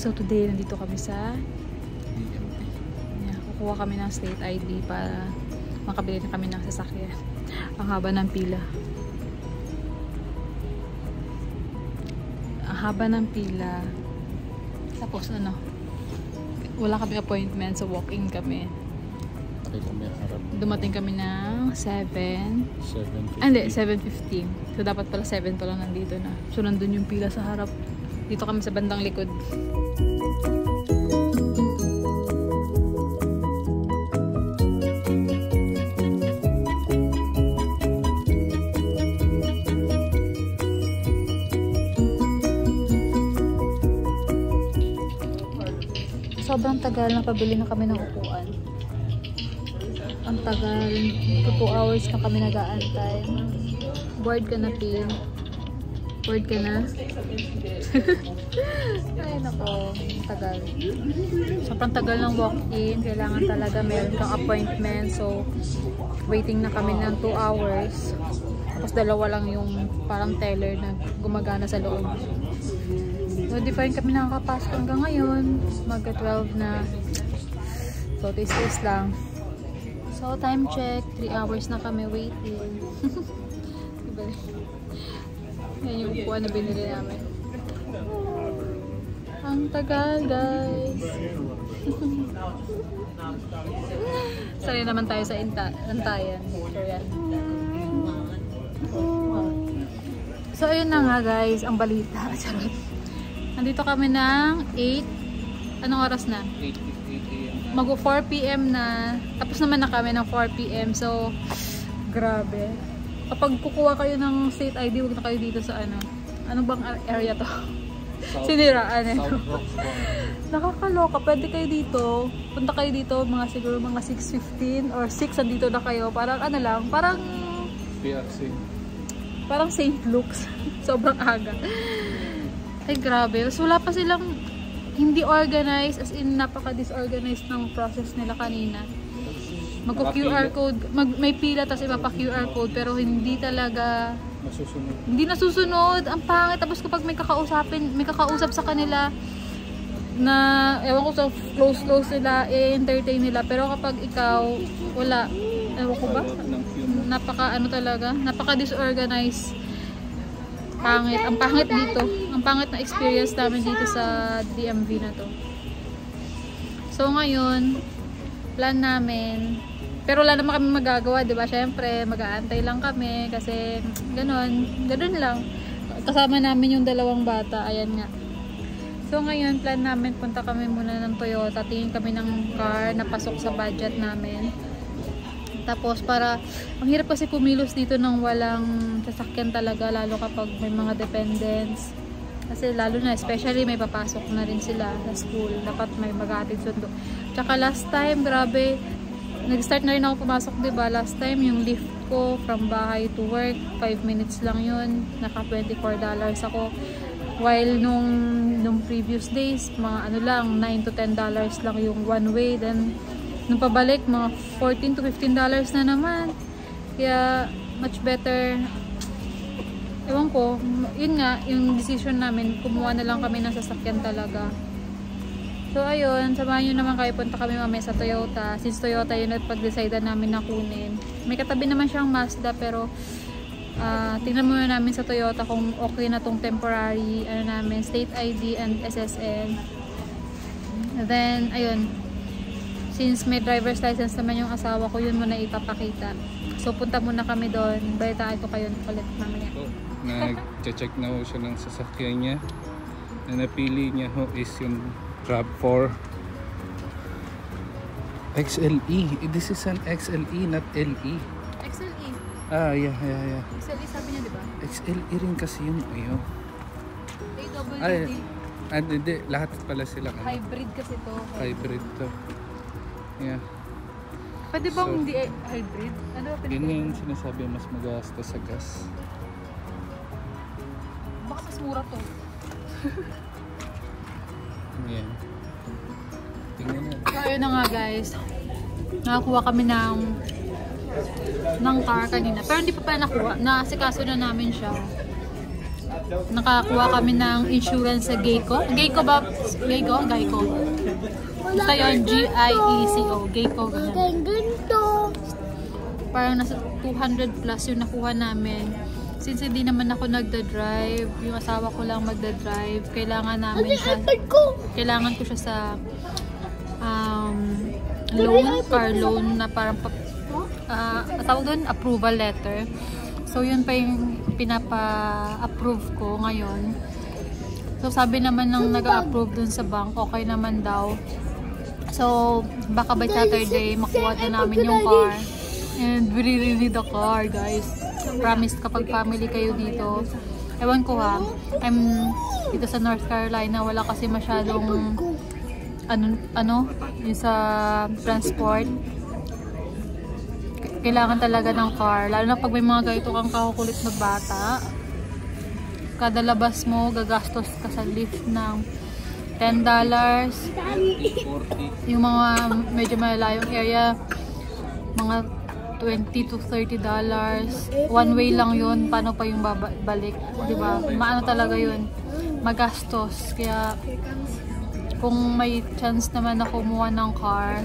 So today, nandito kami sa DMV. yeah, kukuha kami ng state ID para makabili na kami ng sasakyan. Ang haba ng pila. Ang haba ng pila. Tapos ano, wala kami appointment, so walk-in kami. Okay, kami harap. Dumating kami ng 7:50. Hindi, 7:15. So dapat pala 7 pa lang nandito na. So nandun yung pila sa harap. Dito kami sa bandang likod. Sobrang tagal na pabili na kami ng upuan. Ang tagal. 2 hours na kami nag-aantay. Bored ka na, Pin. Bored ka na? Ay, nako. Ang tagal. Sobrang tagal ng walk-in. Kailangan talaga meron kang appointment. So, waiting na kami ng 2 hours. Tapos dalawa lang yung parang teller na gumagana sa loob. So, di pa rin kami nakakapasok hanggang ngayon. Mag-12 na. So, taste lang. So, time check. 3 hours na kami waiting. Diba? Yan yung upuan na binili namin. Ang tagal, guys. Sanay naman tayo sa antayan. So, yan. So, ayun na nga, guys. Ang balita. Charot. Nandito kami ng 8. Anong oras na? 8 a.m. Mag 4 p.m. na. Tapos naman na kami ng 4 p.m. So, grabe. Kapag kukuha kayo ng state ID, huwag na kayo dito sa ano. Ano bang area to? Siniraan eh. Nakakaloka. Pwede kayo dito. Punta kayo dito siguro mga 6:15 or 6 andito na kayo. Parang ano lang. Parang PRC. Parang St. Luke's. Sobrang aga. Ay, grabe. So, wala pa silang hindi organized, as in napaka-disorganized ng process nila kanina. Magko-QR code, may pila tapos mapa-QR code, pero hindi talaga Nasusunod. hindi nasusunod. Ang pangit. Tapos kapag may kakausap sa kanila na, ewan ko sa close nila, i-entertain nila. Pero kapag ikaw, wala. Ewan ko ba? Napaka-disorganized. Pangit. Ang pangit dito. Ang pangit na experience namin dito sa DMV na to. So ngayon, plan namin. Pero wala naman kami magagawa, di ba? Syempre, mag-aantay lang kami kasi ganun lang. Kasama namin yung dalawang bata. Ayan nga. So ngayon, plan namin, punta kami muna ng Toyota. Tingin kami ng car na pasok sa budget namin. Tapos ang hirap kasi pumilos dito ng walang sasakyan talaga, lalo kapag may mga dependents. Kasi lalo na, especially may papasok na rin sila sa school. Dapat may mag-aatid sundo. Tsaka last time, grabe, nag-start na rin ako pumasok, diba? Last time, yung lift ko from bahay to work, 5 minutes lang yun. Naka $24 ako. While nung previous days, mga ano lang, $9 to $10 lang yung one way. Then, nung pabalik, mga $14 to $15 na naman. Kaya, much better. Ewan ko, yun nga, yung decision namin, kumuha na lang kami ng sasakyan talaga. So, ayun, samahan nyo naman kayo, punta kami mamaya sa Toyota. Since Toyota yun at pag-decide namin na kunin. May katabi naman siyang Mazda, pero tingnan muna namin sa Toyota kung okay na tong temporary, state ID and SSN. And then, ayun, since may driver's license naman yung asawa ko, yun muna ipapakita. So, punta muna kami doon. Balitaan ko kayo ulit mamaya. Nag-check na ho siya ng sasakyan niya. Na napili niya ho is yung RAV4 XLE. This is an XLE, not LE. XLE. Ah, yeah. XLE sabi niya, di ba? XLE rin kasi yung ayo. AWD. Hindi. Lahat pala sila. Hybrid kasi to. Hybrid to. Yeah. Pwede bang hindi hybrid? Ano ba Yun yung sinasabi, mas magastos sa gas. Baka mas mura to. Yan. Tingnan na. So, ayun na nga, guys. Nakakuha kami ng car kanina. Pero hindi pa nakuha. Naasikaso na namin siya. nakakuha kami ng insurance sa Geico. Geico ba? Geico? Geico. Basta yun, G-I-E-C-O. Geico, ganyan. Parang nasa 200 plus yung nakuha namin. Since hindi naman ako nagda-drive, yung asawa ko lang magda-drive, kailangan namin siya, kailangan ko siya sa loan, car loan na parang tawag doon, approval letter. So yun pa yung pinapa-approve ko ngayon. So sabi naman ng nag-approve dun sa bank, okay naman daw. So baka by Saturday makuha na namin yung car. And we really need the car, guys. Promise kapag family kayo dito. Ewan ko ha, I'm dito sa North Carolina, wala kasi masyadong yung sa transport. Kailangan talaga ng car, lalo na pag may mga ganito kang kakukulit na bata. Kada labas mo, gagastos ka sa lift ng $10. Yung mga medyo malayong area, mga $20 to $30. One way lang yun, paano pa yung babalik, diba? Maano talaga yun, magastos. Kaya kung may chance naman na kumuha ng car,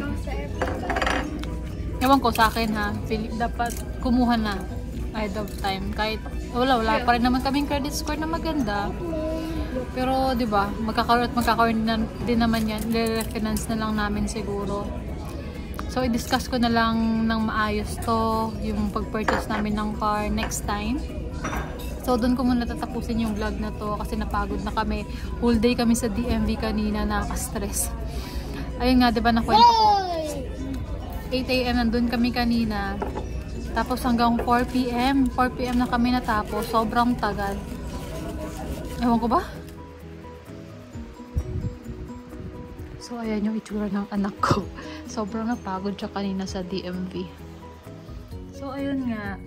ewan ko sa akin ha, dapat kumuha na ahead of time. Kahit wala pa rin naman kaming credit score na maganda, pero diba, magkakaroon din naman yan, i-refinance na lang namin siguro. So i-discuss ko na lang ng maayos to, yung pag-purchase namin ng car next time. So doon ko muna tatapusin yung vlog na to kasi napagod na kami. Whole day kami sa DMV kanina, nakaka-stress. Ayun nga, diba nakwento ko, 8 AM nandun kami kanina. Tapos hanggang 4 PM. 4 PM na kami natapos. Sobrang tagal. Ewan ko ba? So ayan yung itsura ng anak ko. Sobrang napagod siya kanina sa DMV. So ayun nga.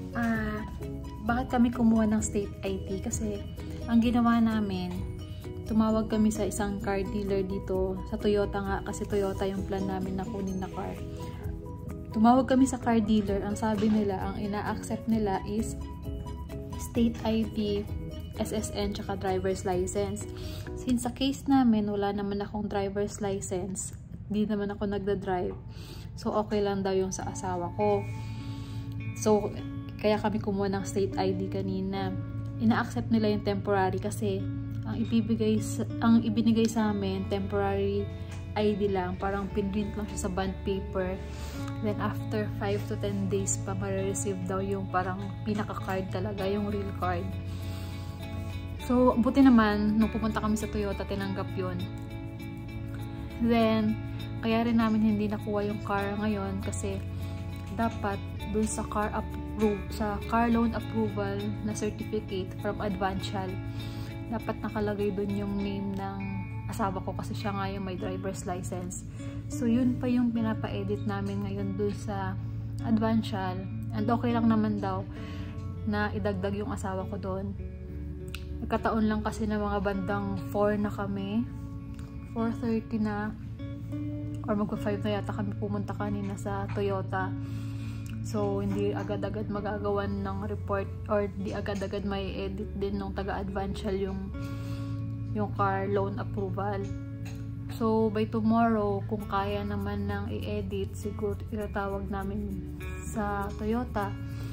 Bakit kami kumuha ng state ID? Kasi ang ginawa namin, tumawag kami sa isang car dealer dito sa Toyota nga, kasi Toyota yung plan namin na kunin na car. Tumawag kami sa car dealer, ang sabi nila, ang ina-accept nila is state ID, SSN, tsaka driver's license. Since sa case namin, wala naman akong driver's license, di naman ako nagda-drive, so okay lang daw yung sa asawa ko. So kaya kami kumuha ng state ID kanina. Ina-accept nila yung temporary kasi ang ibinigay sa amin, temporary ID lang. Parang pinrint lang siya sa bond paper. Then after 5 to 10 days pa ma-receive daw yung parang pinaka-card talaga, yung real card. So, buti naman, nung pupunta kami sa Toyota, tinanggap yun. Then, kaya rin namin hindi nakuha yung car ngayon kasi dapat dun sa car loan approval na certificate from Advantial, dapat nakalagay dun yung name ng asawa ko kasi siya nga yung may driver's license. So yun pa yung pinapa-edit namin ngayon dun sa Advantial, and okay lang naman daw na idagdag yung asawa ko doon. Nagkataon lang kasi na mga bandang 4 na kami, 4:30 na or magpa-5 na yata kami pumunta kanina sa Toyota. So, hindi agad-agad magagawan ng report or di agad-agad may edit din ng taga-Advantial yung car loan approval. So, by tomorrow, kung kaya naman ng i-edit, siguro itatawag namin sa Toyota.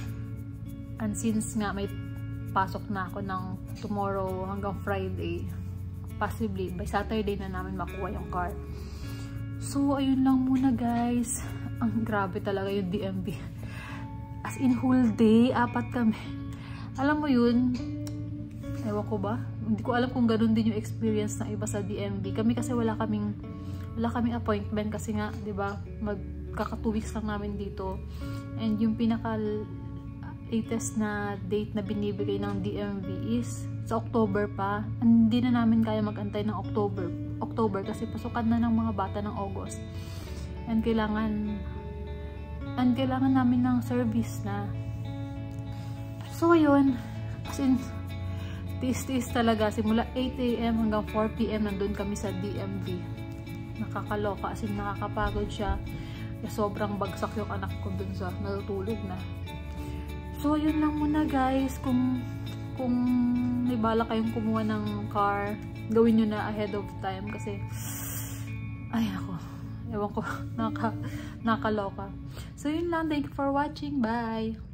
And since nga may pasok na ako ng tomorrow hanggang Friday, possibly by Saturday na namin makuha yung car. So, ayun lang muna guys. Ang grabe talaga yung DMV. As in whole day, 4 kami. Alam mo yun, ewan ko ba? Hindi ko alam kung ganoon din yung experience ng iba sa DMV. Kami kasi wala kaming appointment kasi nga, 'di ba? Magkaka 2 weeks lang namin dito. And yung pinaka latest na date na binibigay ng DMV is sa October pa. Hindi na namin kaya mag-antay ng October kasi pasukan na ng mga bata ng August. And kailangan namin ng service na. So ayun, as in tiis-tiis talaga, simula 8 AM hanggang 4 PM nandun kami sa DMV. Nakakaloka, as in nakakapagod siya. Sobrang bagsak yung anak ko dun sa natutulog na. So ayun lang muna guys, kung kung may bala kayong kumuha ng car, gawin nyo na ahead of time kasi ay ako, ewan ko, nakaloka. So yun lang, thank you for watching, bye!